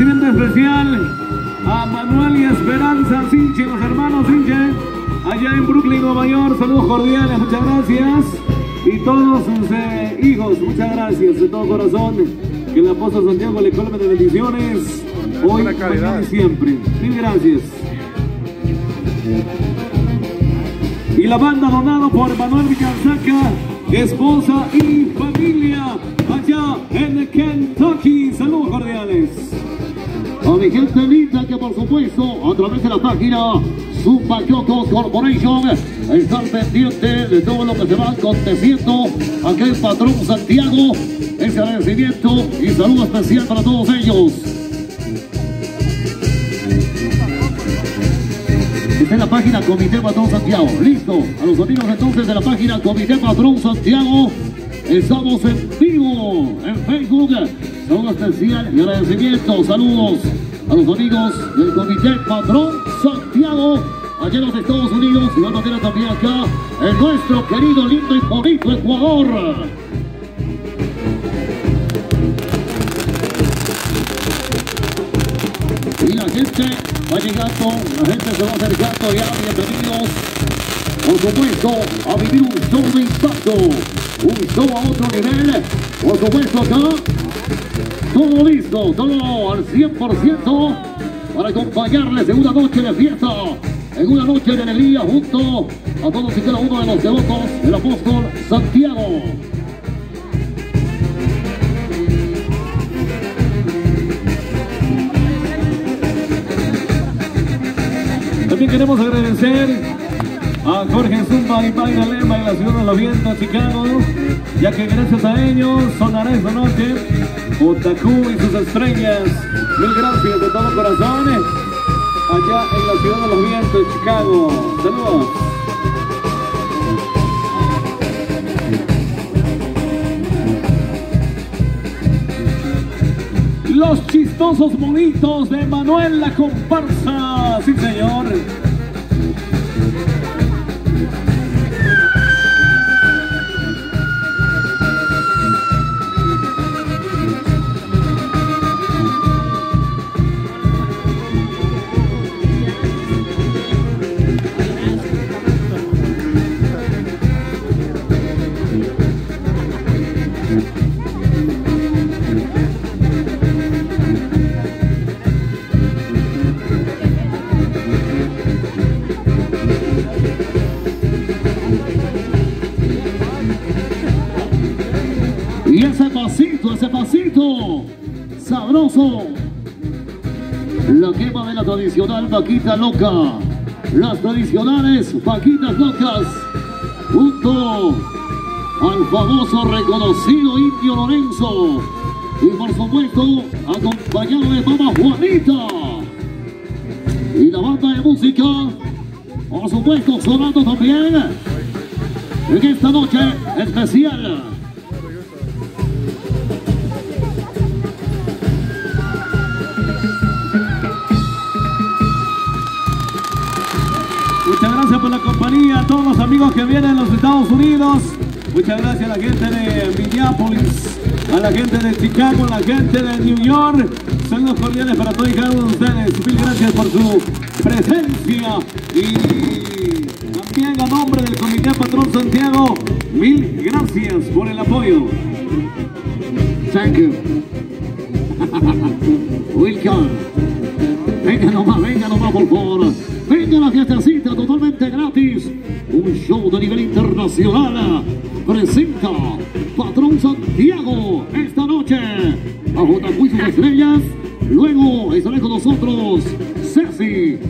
agradecimiento especial a Manuel y Esperanza Sinche, los hermanos Sinche, allá en Brooklyn, Nueva York. Saludos cordiales, muchas gracias. Y todos sus hijos, muchas gracias de todo corazón. Que el apóstol Santiago le colme de bendiciones hoy, mañana y siempre. Mil gracias. Y la banda donado por Manuel Villanzaca, esposa y familia, allá en Kentucky. Saludos cordiales. A mi gente linda que por supuesto a través de la página Zumba Yocos Corporation están pendientes de todo lo que se va aconteciendo aquí en Patrón Santiago. Ese agradecimiento y saludo especial para todos ellos. Está en la página Comité Patrón Santiago. Listo. A los amigos entonces de la página Comité Patrón Santiago, estamos en vivo en Facebook. Saludo especial y agradecimiento. Saludos a los amigos del Comité Patrón Santiago, allá en los Estados Unidos, y van a tener también acá en nuestro querido, lindo y bonito Ecuador. Y la gente va llegando, la gente se va acercando ya. Bienvenidos, por supuesto, a vivir un show de impacto, un show a otro nivel. Por supuesto acá, todo listo, todo al 100% para acompañarles en una noche de fiesta, en una noche de alegría, junto a todos y cada uno de los devotos del apóstol Santiago. También queremos agradecer a Jorge Zumba y Mayra Lema en la ciudad de los vientos, Chicago, ya que gracias a ellos sonará esta noche Otaku y sus estrellas. Mil gracias de todo corazón, allá en la ciudad de los vientos, Chicago. Saludos. Los chistosos monitos de Manuel la Comparsa. Sí, señor. Y ese pasito sabroso, la quema de la tradicional vaquita loca, las tradicionales vaquitas locas, junto al famoso reconocido Indio Lorenzo, y por supuesto acompañado de Mamá Juanita y la banda de música, por supuesto sonando también en esta noche especial. Muchas gracias por la compañía, a todos los amigos que vienen de los Estados Unidos. Muchas gracias a la gente de Minneapolis, a la gente de Chicago, a la gente de New York. Saludos cordiales para todos y cada uno de ustedes. Mil gracias por su presencia. Y también a nombre del Comité Patrón Santiago, mil gracias por el apoyo. Thank you. Welcome. Venga nomás, por favor. Venga la fiestecita totalmente gratis. Un show de nivel internacional. Presenta Patrón Santiago esta noche. Bajo Otaku y sus estrellas. Luego estará con nosotros Ceci.